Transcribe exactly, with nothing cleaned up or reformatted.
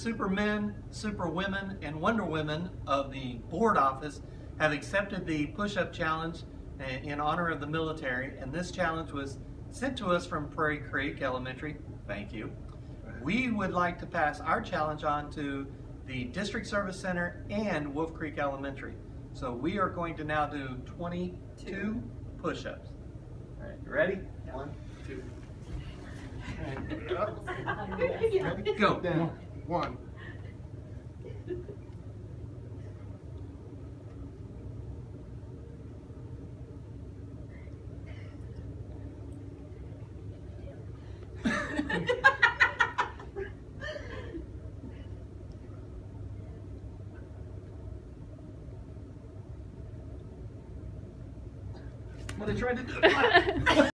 supermen, superwomen, and wonder women of the board office have accepted the push-up challenge in honor of the military, and this challenge was sent to us from Prairie Creek Elementary. Thank you. We would like to pass our challenge on to the District Service Center and Wolf Creek Elementary. So we are going to now do twenty-two push-ups. All right, you ready? Yeah. One, two. Right. Go. Down. One. What I tried to do.